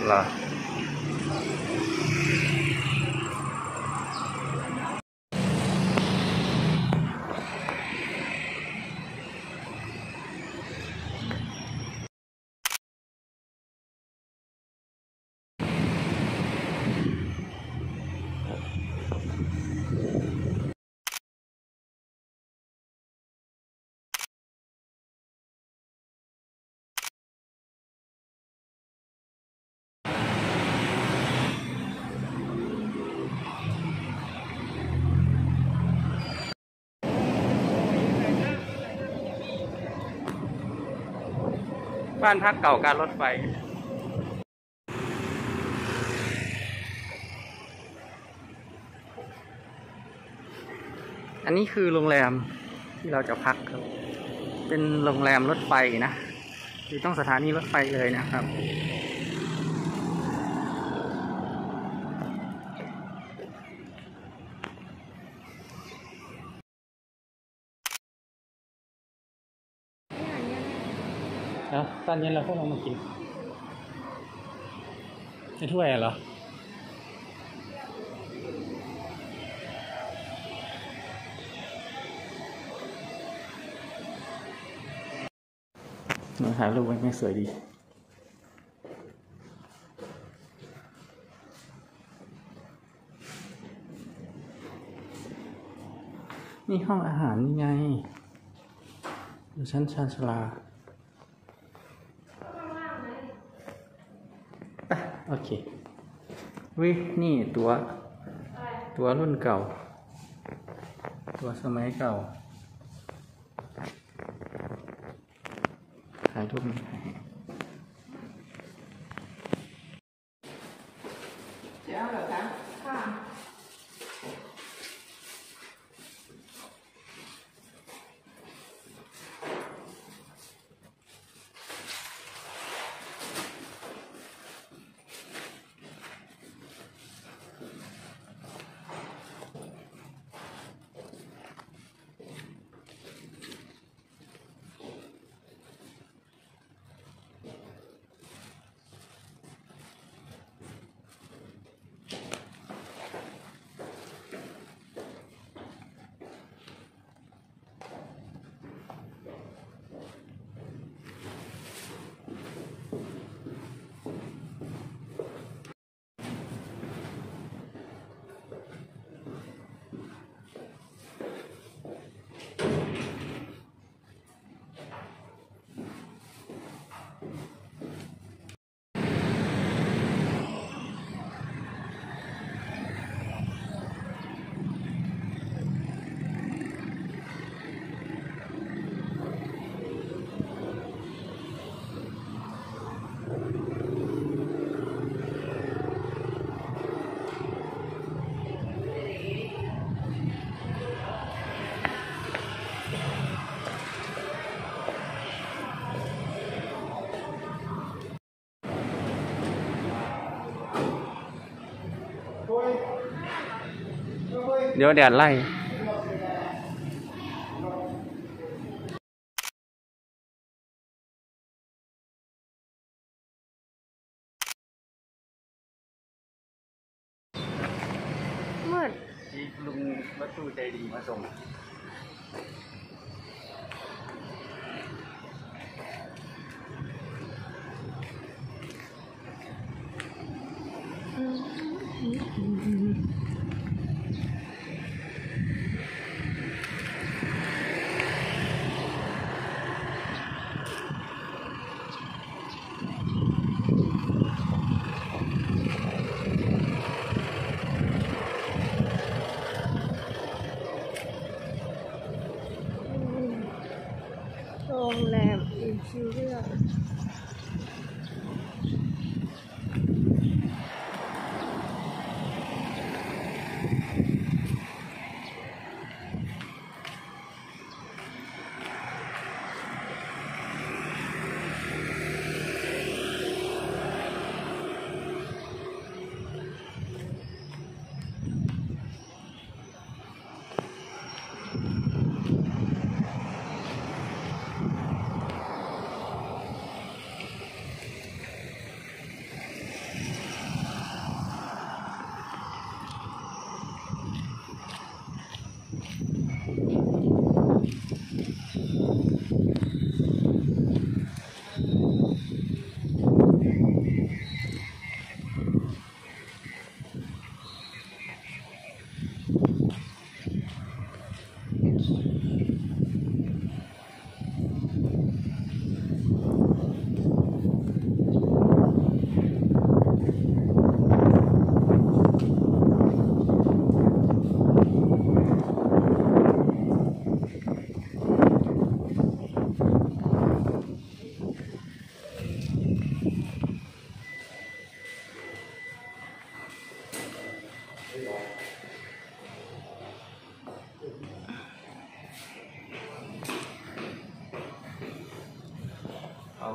เหรอบ้านพักเก่าการรถไฟอันนี้คือโรงแรมที่เราจะพักครับเป็นโรงแรมรถไฟนะอยู่ต้องสถานีรถไฟเลยนะครับแล้วตอนเย็นเราก็ลงมากินในถ้วยเหรอถ่ายรูปไว้ไม่สวยดีนี่ห้องอาหารนี่ไงอยู่ชั้นชานชาลาโอเควินี่ตัวรุ่นเก่าตัวสมัยเก่าถ่ายรูปนี้เดี๋ยวเหรอคะค่ะเดี๋ยวแดดไล่มืดลุงรถตู้ใจดีมาส่งโรงแรมอิมพีเรียลเอา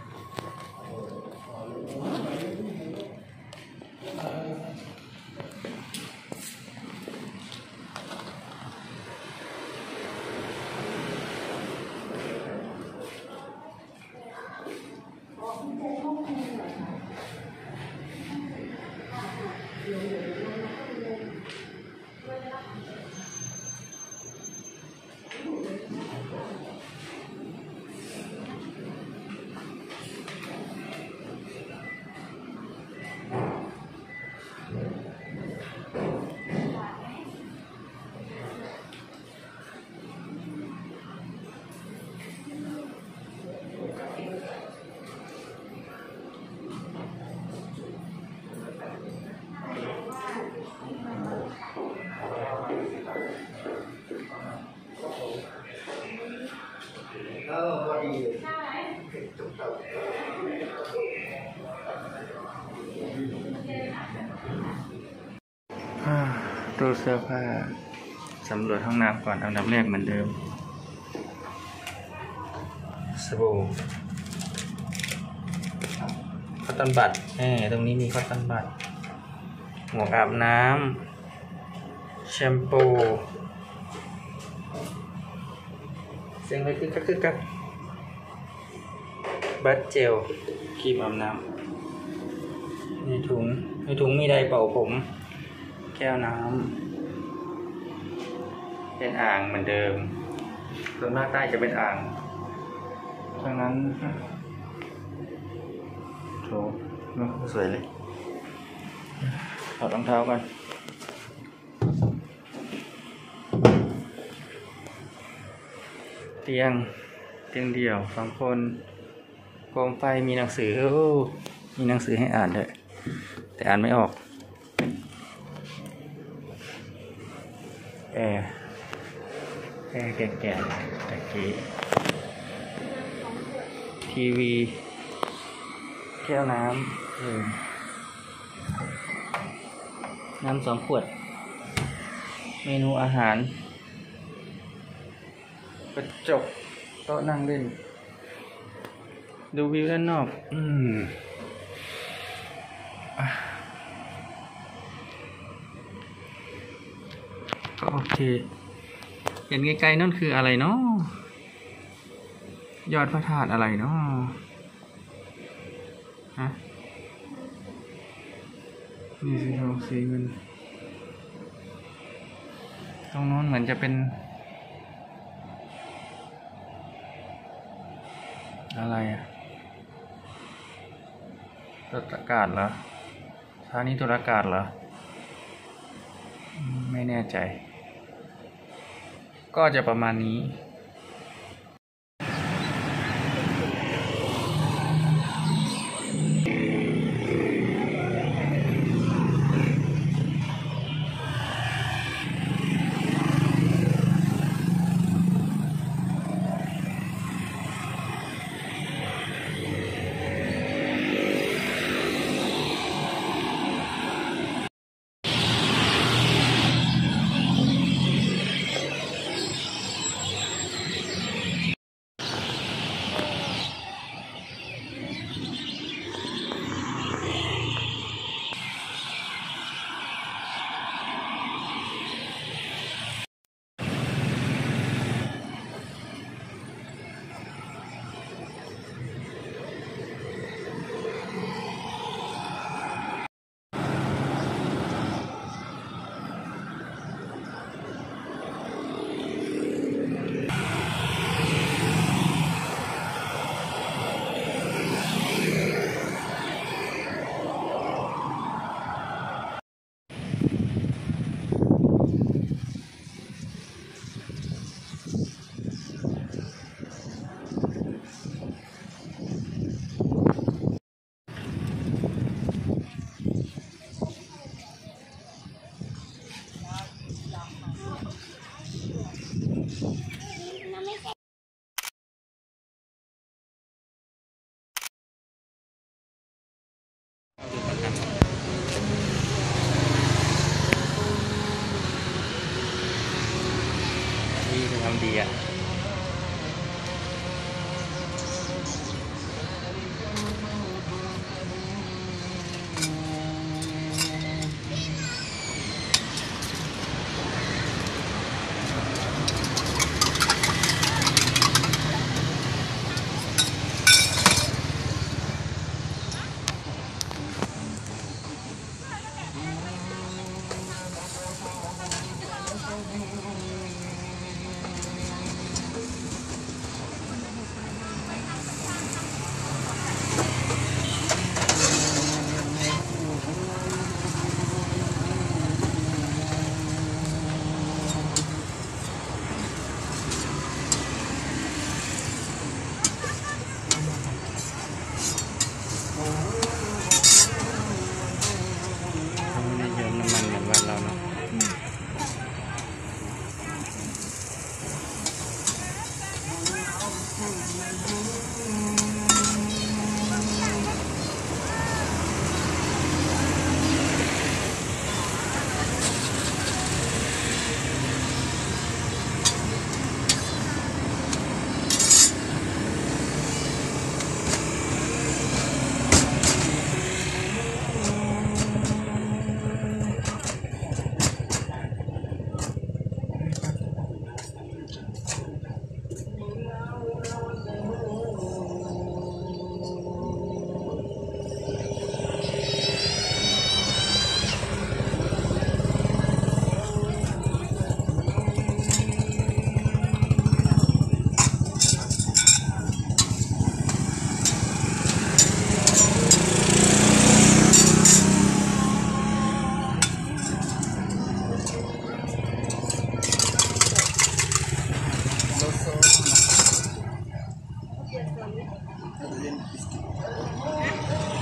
ตู้เสื้อผ้าสำรวจห้องน้ำก่อนอันดับแรกเหมือนเดิมสบู่คอตตอนบัดตรงนี้มีคอตตอนบัดหมวกอาบน้ำแชมพูเสียงอะไรคือกักบัตเจลครีมอาบน้ำในถุงมีไดร์เป่าผมแก้วน้ำเป็นอ่างเหมือนเดิมส่วนมากใต้จะเป็นอ่างดังนั้นโถสวยเลยถอดรองเท้ากันเตียงเดี่ยว2 คนโคมไฟมีหนังสือมีหนังสือให้อ่านด้วยแต่อ่านไม่ออกแก่ๆตะกี้ทีวีแก้วน้ำ2 ขวดเมนูอาหารกระจกโต๊ะนั่งเล่นดูวิวด้านนอกก็โอเคเห็นไกลๆนั่นคืออะไรเนาะยอดพระธาตุอะไรเนาะฮะนี่สีทองสีเงินตรงโน้นเหมือนจะเป็นอะไรตุลาการเหรอสถานีตุลาการเหรอไม่แน่ใจก็จะประมาณนี้ดีอ่ะเรียนบิสกิต